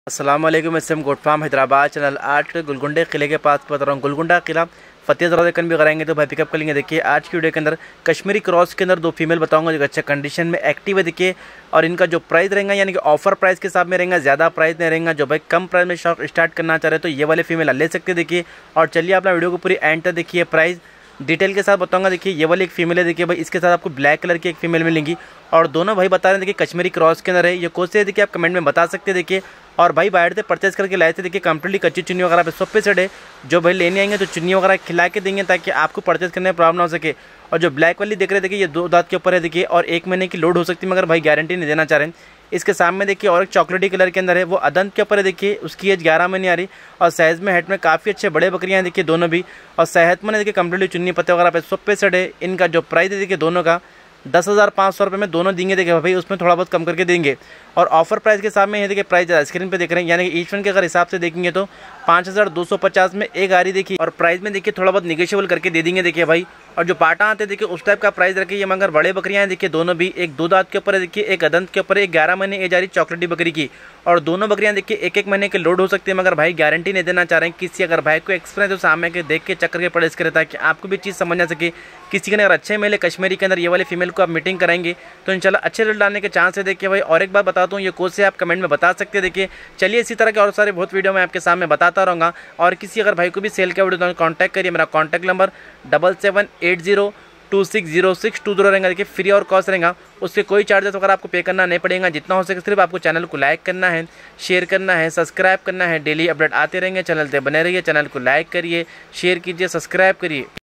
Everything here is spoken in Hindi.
अस्सलाम वालेकुम। M goat farm Hyderabad channel 8 गुलगुंडे किले के पास बता रहा हूँ। गुलगुंडा किला फतेह दरवाजे कन भी कराएंगे तो भाई पिकअप कर लेंगे। देखिए आज की वीडियो के अंदर कश्मीरी क्रॉस के अंदर दो फीमेल बताऊंगा जो अच्छा कंडीशन में एक्टिव है। देखिए और इनका जो प्राइस रहेगा यानी कि ऑफर प्राइस के हिसाब में रहेगा, ज़्यादा प्राइस नहीं रहेगा। जो भाई कम प्राइस में शॉप स्टार्ट करना चाह रहे हैं तो ये वाले फीमेल ले सकते हैं। देखिए और चलिए अपना वीडियो को पूरी एंड तक देखिए, प्राइस डिटेल के साथ बताऊंगा। देखिए ये वाली एक फीमेल है। देखिए भाई इसके साथ आपको ब्लैक कलर की एक फीमेल मिलेंगी और दोनों भाई बता रहे हैं देखिए कश्मीरी क्रॉस के अंदर है। ये कौन से देखिए आप कमेंट में बता सकते हैं। देखिए और भाई बाहर से परचेज करके लाए थे। देखिए कंप्लीटली कच्ची चुन्नी वगैरह पे सब पे सेट है। जो भाई लेने आएंगे तो चुन्नी वगैरह खिला के देंगे ताकि आपको परचेज करने में प्रॉब्लम ना हो सके। और जो ब्लैक वाली देख रहे देखिए ये 2 दांत के ऊपर है। देखिए और 1 महीने की लोड हो सकती है मगर भाई गारंटी नहीं देना चाह रहे हैं। इसके सामने देखिए और एक चॉकलेटी कलर के अंदर है, वो अदंत के ऊपर है। देखिए उसकी एज 11 महीने आ रही और साइज में हेड में काफ़ी अच्छे बड़े बकरियां हैं। देखिए दोनों भी और सेहतमंद है। देखिए कंप्लीटली चुन्नी पत्ते वगैरह पे सब पे सेट है। इनका जो प्राइस है देखिए दोनों का 10,500 रुपये में दोनों देंगे। देखिए भाई उसमें थोड़ा बहुत कम करके देंगे। और ऑफर प्राइस के सामने ये देखिए प्राइस स्क्रीन पे देख रहे हैं यानी कि ईच वन के अगर हिसाब से देखेंगे तो 5,250 में एक आ रही। देखिए और प्राइस में देखिए थोड़ा बहुत निगेशियबल करके दे देंगे। देखिए भाई और जो पाटा आते हैं देखिए उस टाइप का प्राइस रखिए। ये मगर बड़े बकरियां हैं। देखिए दोनों भी, एक 2 दांत के ऊपर है। देखिए एक अदंत के ऊपर है, 11 महीने एज आ रही चॉकलेटी बकरी की। और दोनों बकरियां देखिए 1-1 महीने के लोड हो सकती है मगर भाई गारंटी नहीं देना चाह रहे हैं। किसी अगर भाई को एक्सपीरियंस तो सामने के देख के चक्कर के पड़े इसके रहता है कि आपको भी चीज़ समझ आ सके। किसी के अगर अच्छे मेले कश्मीरी के अंदर ये वाले फीमेल को आप मीटिंग कराएंगे तो इंशाल्लाह अच्छे रिजल्ट आने के चांस है। देखिए भाई और एक बात बताता हूँ, ये कोर्स से आप कमेंट में बता सकते हैं। देखिए चलिए इसी तरह के और सारे बहुत वीडियो मैं आपके सामने बताता रहूँगा। और किसी अगर भाई को भी सेल का वीडियो तो कॉन्टैक्ट करिए। मेरा कॉन्टैक्ट नंबर 7780260620 रहेगा। देखिए फ्री और कॉस्ट रहेगा, उससे कोई चार्जेस वगैरह आपको पे करना नहीं पड़ेगा। जितना हो सके सिर्फ आपको चैनल को लाइक करना है, शेयर करना है, सब्सक्राइब करना है। डेली अपडेट आते रहेंगे, चैनल पे बने रहिए। चैनल को लाइक करिए, शेयर कीजिए, सब्सक्राइब करिए।